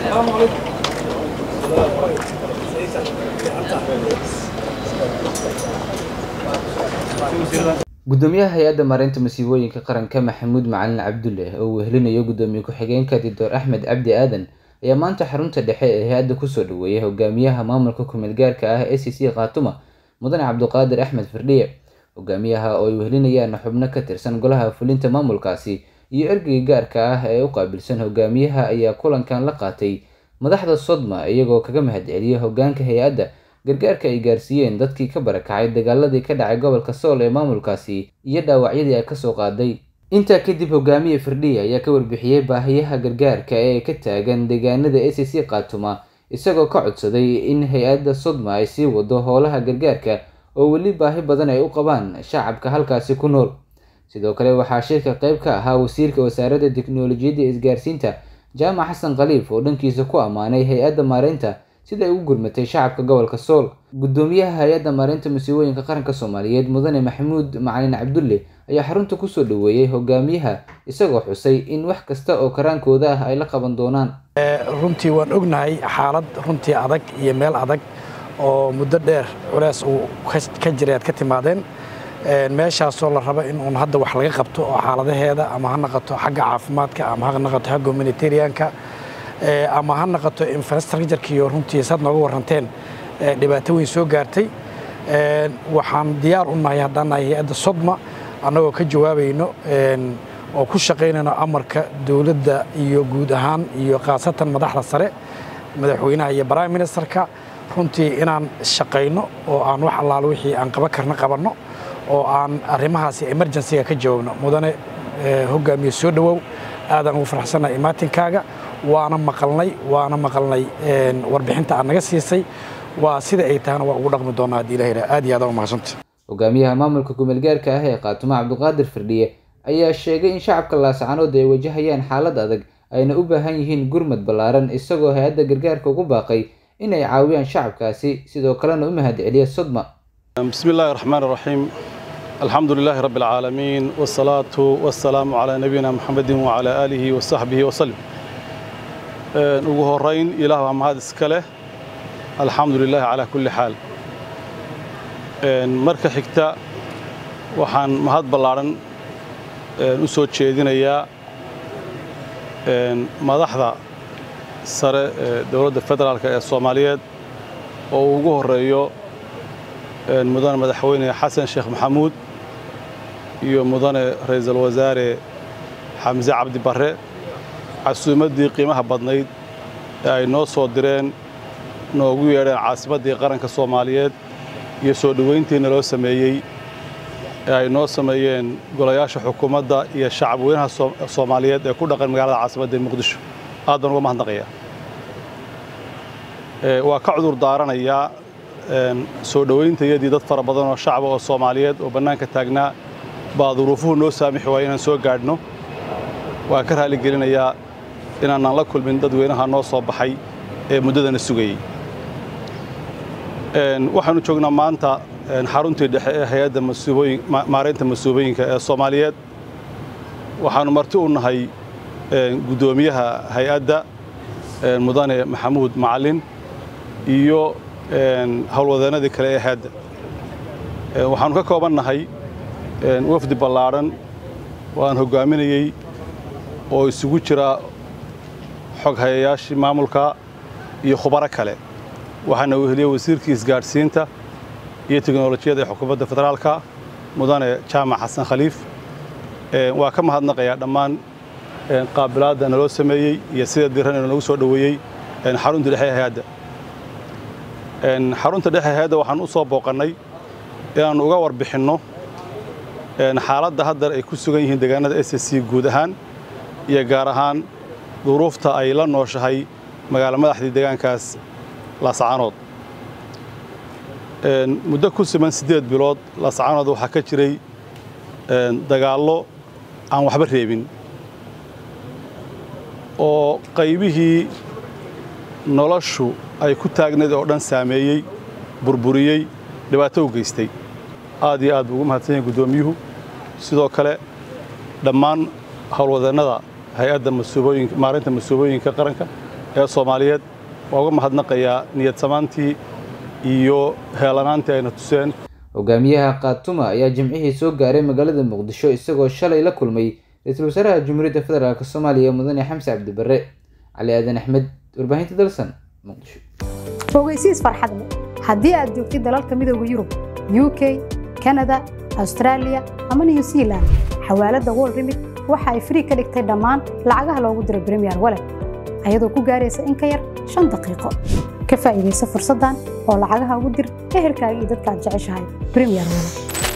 gudoomiyaha hay'adda maareynta masiibooyinka qaranka Maxamuud Macalin Cabdulle oo wehelinayo gudoomiye ku-xigeenka Dr. Axmed Cabdi Aadan ayaa maanta xarunta dhexe ee hay'adda ku soo dhaweeyay hogaamiyaha maamulka ku-meel gaarka ah ee SCC Khaatuma Mudane Cabdiqaadir Axmed Firdhiye. hogaamiyaha oo ay wehelinayaan xubno ka tirsan golaha fulinta maamulkaasi iyo ergeyga gaarka ah ee u qaabilsan hogaamiyaha ayaa kulankan la qaatay madaxda Sodma iyagoo kaga mahadceliyay hoggaanka hay'adda gargaarka ay gaarsiiyeen dadkii ka barakacay dagaaladii ka dhacay gobolka Sool ee maamulkaasi iyo dhaawacyadii ay ka soo qaaday. intaa kadib hogaamiye Firdhiye ayaa ka warbixiyay baahiyaha gargaarka ee ka taagan deegaanada SCC Khaatuma isagoo ka codsaday in hay'adda Sodma ay sii wado howlaha gargaarka oo weli baahi badan ay u qabaan shacabka halkaasi ku nool. sidoo kale waxaa shirka qayb ka ahaa wasiirka wasaaradda tiknoolajiyadda isgaarsiinta Jaamac Xasan Khaliif oo dhankiisa ku amaanay hay'adda maareynta sida ay ugu gurmatay shacabka gobolka Sool. gudoomiyaha hay'adda maareynta masiibooyinka qaranka Soomaaliyeed Mudane Maxamuud Macalin Cabdulle ayaa xarunta ku soo dhaweeyay hogaamiyaha isagoo xusay in wax kasta oo karaankooda ah ay la qaban doonaan. runtii waan ognahay xaalad runtii adag iyo meel adag oo muddo dheer culays uu ka jiray ka timaadeen meeshaasoo la rabo in uun hadda wax laga qabto oo xaaladaheeda ama ha noqoto xagga caafimaadka ama ha noqoto xagga humanitarianka ama ha noqoto infrastructure iyo runtii sad nooga waranteen dhibaato weyn soo gaartay. waxaan diyaar u nahay haddaan nahay hay'adda Sodma annagoo ka jawaabayno oo ku shaqaynayno amarka dawladda iyo guud ahaan iyo khaasatan madaxda sare madaxweynaha iyo prime ministerka runtii inaan shaqayno oo aan wax allaal wixii aan qaban karno qabanno oo aan arrimahaasi emergency-ga ka jawaabno. mudane hogaamiye soo dhawow aadan ugu faraxsanahay imaatinkaaga waana maqalnay warbixinta aad naga siisay waa sida ay tahana waa ugu dhaqmi doonaa haddii ilaahay aad iyo aad u mahadsantahay. hogaamiyaha maamulka ku-meel gaarka ah ee Khaatuma Cabdiqaadir Firdhiye ayaa sheegay in shacabka Laascaanood ay wajahayaan xaalad adag ayna u baahan yihiin gurmad ballaaran isagoo hay'adda gargaarka ugu baaqay in ay caawiyaan shacabkaasi sidoo kalena u mahadceliya Sodma. bismillahir rahmaanir rahiim alxamdulilaahi rabbil caalamiin wassalaatu wassalaamu calaa nabiyina Muhammadin wa calaa aalihi wa sahbihi wa sallam. ugu horeyn ilaah waa mahad iska leh alxamdulilaahi calaa kulli xaal. marka xigta waxaan mahad ballaaran u soo jeedinayaa madaxda sare ee dowladda federaalka ee Soomaaliyeed oo ugu horeeyo mudane madaxweyne Xasan Sheekh Maxamuud iyo mudane ra'iisul wasaare Xamse Cabdi Barre casuumadii qiimaha badnayd ee ay noo soo direen noogu yeedheen caasimadii qaranka Soomaaliyeed iyo soo dhaweyntiina loo sameeyay ee ay noo sameeyeen golayaasha xukuumadda iyo shacab weynaha Soomaaliyeed ee ku dhaqan magaalada caasimadda Muqdisho. aad baan uga mahadnaqayaa. waa ka cudur daaranayaa soo dhaweynteedii dad fara badan oo shacab oo Soomaaliyeed oo banaanka taagnaa baa duruufuhu noo saamixi waayeen inaan soo gaadhno. waa ka raali gelinayaa inaan la kulmin dadweynaha noo soo baxay ee muddadana sugayay. waxaanu joognaa maanta xaruntii dhexe ee hay'adda maareynta masiibooyinka ee Soomaaliyeed. waxaanu marti u nahay gudoomiyaha hay'adda mudane Maxamuud Macalin iyo howlwadeenadii kale ee hay'adda. waxaanu ka koobannahay wafdi ballaaran oo aan hogaaminayay oo isugu jira xog hayayaashii maamulka iyo khubaro kale. waxaana weheliyay wasiirkii isgaarsiinta iyo tiknoolajiyadda ee xukuumadda federaalka mudane Jaamac Xasan Khaliif. waa ka mahadnaqayaa dhammaan qaabilaadda naloo sameeyey iyo sida diiran ee nagu soo dhaweeyey xarunta dhexe ee hay'adda. xarunta dhexe ee hay'adda waxaan u soo booqannay inaannu uga warbixinno xaaladda hadda ay ku sugan yihiin deegaanada SCC guud ahaan iyo gaar ahaan duruufta ay la nooshahay magaalo madaxdii deegaankaas Laascaanood. muddo ku siman 8 bilood Laascaanood waxaa ka jiray dagaallo aan waxba reebin oo qaybihii noloshu ay ku taagnayd oo dhan saameeyey burburiyey dhibaato u geystay. aad iyo aad ugu mahadsan yahay gudoomiyuhu sidoo kale dhammaan howlwadeenada hay'adda maareynta masiibooyinka qaranka ee Soomaaliyeed waa uga mahadnaqayaa niyad samaantii iyo heelanaantii ayna tuseen. Hogaamiyaha Khatuma ayaa jimcihii soo gaaray magaalada Muqdisho isagoo shalay la kulmay ra'iisul wasaaraha Jamhuuriyadda Federaalka Soomaaliya Mudane Xamse Cabdi Barre. Cali Aadan Axmed, warbaahinta Dalsan, Muqdisho. Fogeysiis farxad leh haddii aad joogtid dalalka midowga Yurub, UK, Canada, Australia ama New Zealand, xawaalada World Remit waxa ay free ka dhigtay dhammaan lacagaha loogu diro Premier Wallet ayadoo ku gaaraysa in ka yar 5 daqiiqo. Ka faa'iidayso fursaddan oo lacagaha ugu dir ehelkaaga iyo dadka aad jeceshahay Premier Wallet.